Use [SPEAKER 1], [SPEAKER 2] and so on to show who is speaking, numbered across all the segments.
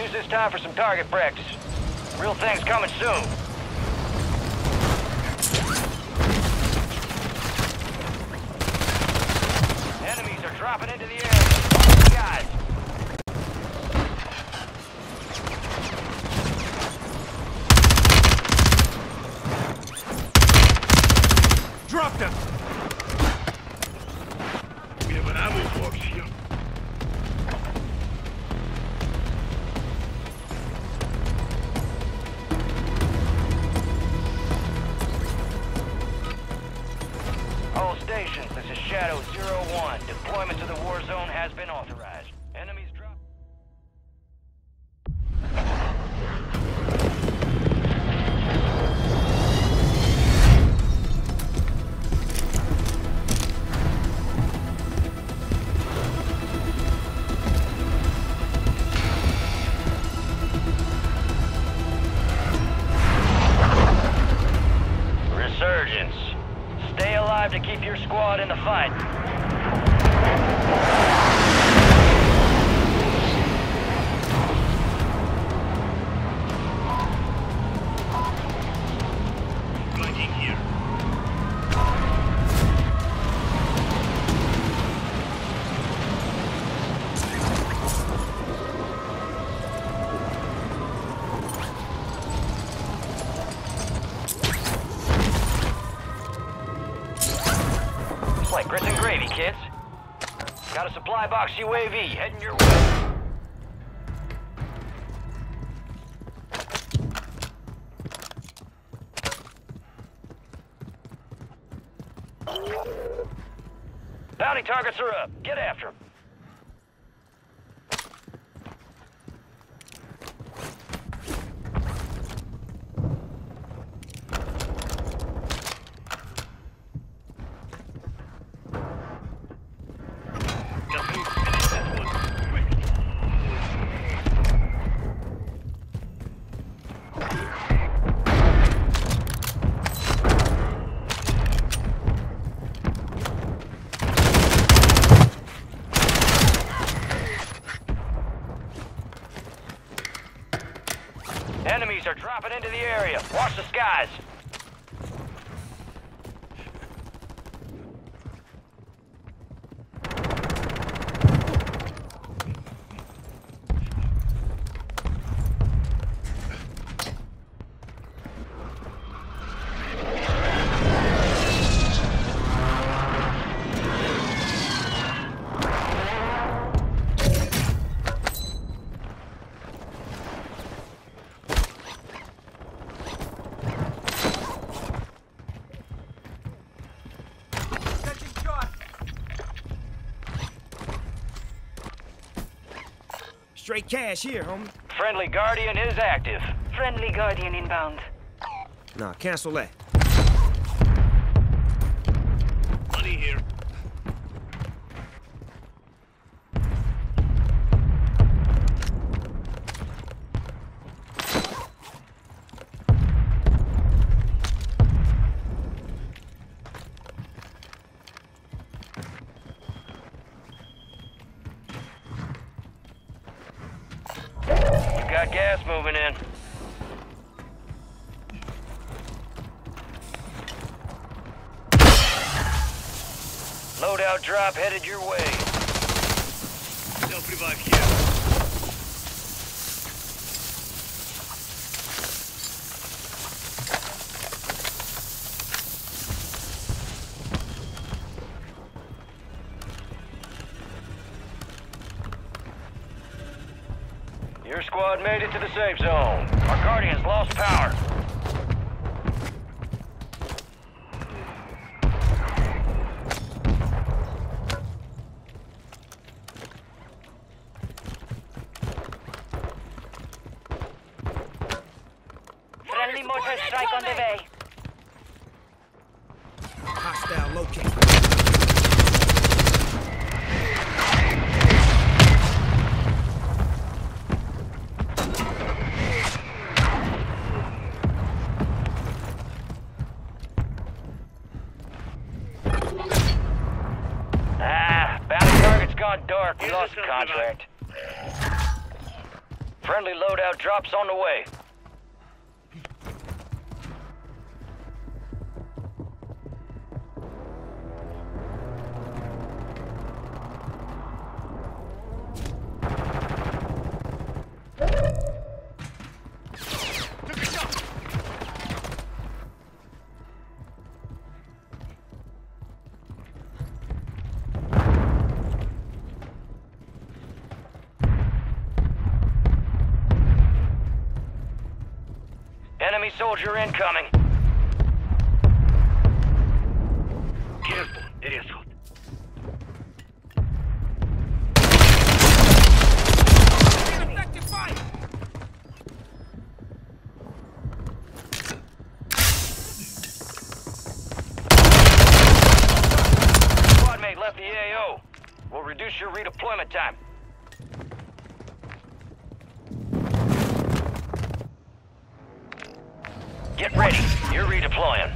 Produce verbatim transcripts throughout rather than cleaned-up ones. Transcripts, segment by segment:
[SPEAKER 1] use this time for some target practice. Real thing's coming soon. Enemies are dropping into the air. Guys.
[SPEAKER 2] Drop them! We have an ammo box here.
[SPEAKER 1] All stations, this is Shadow zero one. Deployment to the war zone has been authorized. Enemies drop... Resurgence. Stay alive to keep your squad in the fight.
[SPEAKER 2] Gunning here.
[SPEAKER 1] It's like grits and gravy, kids. Got a supply box U A V heading your way. Bounty targets are up. Get after them.
[SPEAKER 2] Just move. Finish this one. Quick.
[SPEAKER 1] Enemies are dropping into the area. Watch the skies.
[SPEAKER 3] Straight cash here, homie.
[SPEAKER 1] Friendly Guardian is active.
[SPEAKER 4] Friendly Guardian inbound.
[SPEAKER 3] Nah, cancel that.
[SPEAKER 2] Money here.
[SPEAKER 1] Got gas moving in. Loadout drop headed your way.
[SPEAKER 2] Self-revive here.
[SPEAKER 1] Your squad made it to the safe zone. Our Guardians lost power.
[SPEAKER 4] Friendly mortar strike on the way.
[SPEAKER 3] Hostile located.
[SPEAKER 1] Ah, bounty target's gone dark. We lost the contract. Friendly loadout drops on the way. Enemy soldier incoming.
[SPEAKER 2] Careful, area's hot.
[SPEAKER 3] Effective fire!
[SPEAKER 1] Squad mate left the A O. We'll reduce your redeployment time. Get ready. You're redeploying.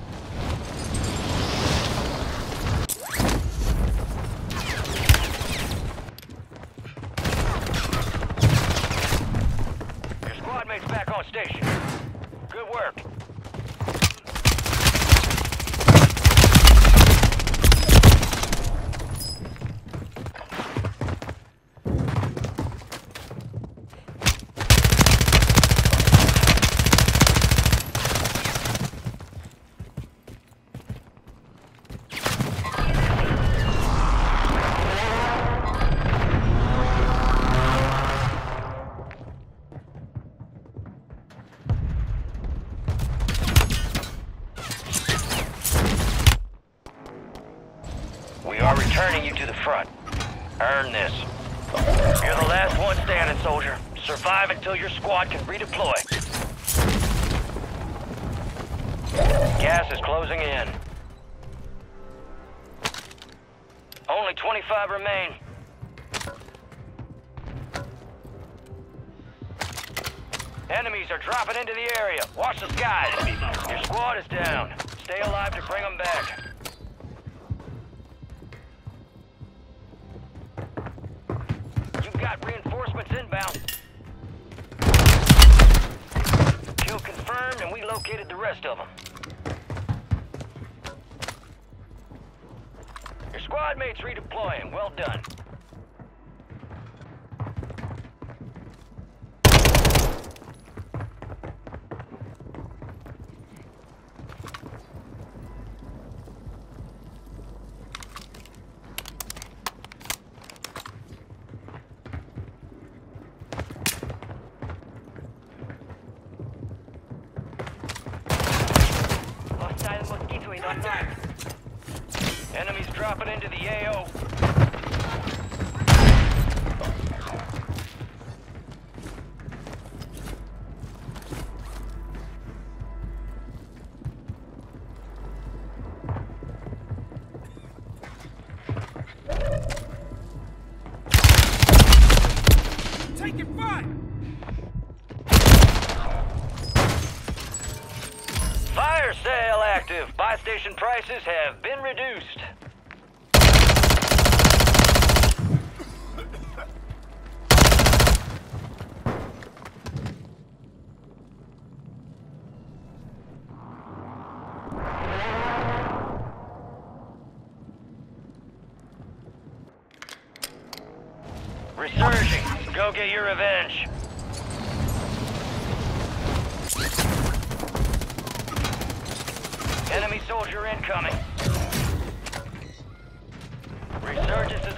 [SPEAKER 1] Your squad mate's back on station. Good work. We are returning you to the front. Earn this. You're the last one standing, soldier. Survive until your squad can redeploy. Gas is closing in. Only twenty-five remain. Enemies are dropping into the area. Watch the skies. Your squad is down. Stay alive to bring them back. Got reinforcements inbound. Kill confirmed, and we located the rest of them. Your squad mates redeploying. Well done. Enemies dropping into the A O.
[SPEAKER 3] Taking fire!
[SPEAKER 1] Fire sale active. Buy station prices have been reduced. Resurging. Go get your revenge. Enemy soldier incoming. Resurgence